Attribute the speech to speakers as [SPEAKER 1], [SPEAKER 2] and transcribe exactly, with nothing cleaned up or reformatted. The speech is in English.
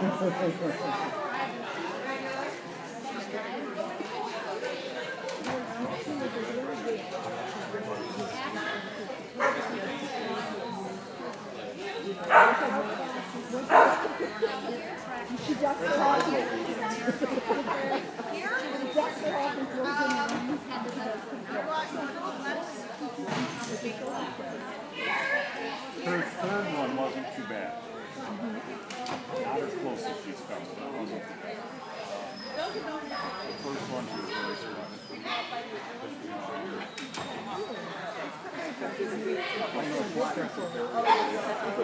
[SPEAKER 1] She just talking. She just talking.
[SPEAKER 2] Her third one wasn't too bad. Not as close as she's come, but it wasn't too bad. The first one she was really strong. I know,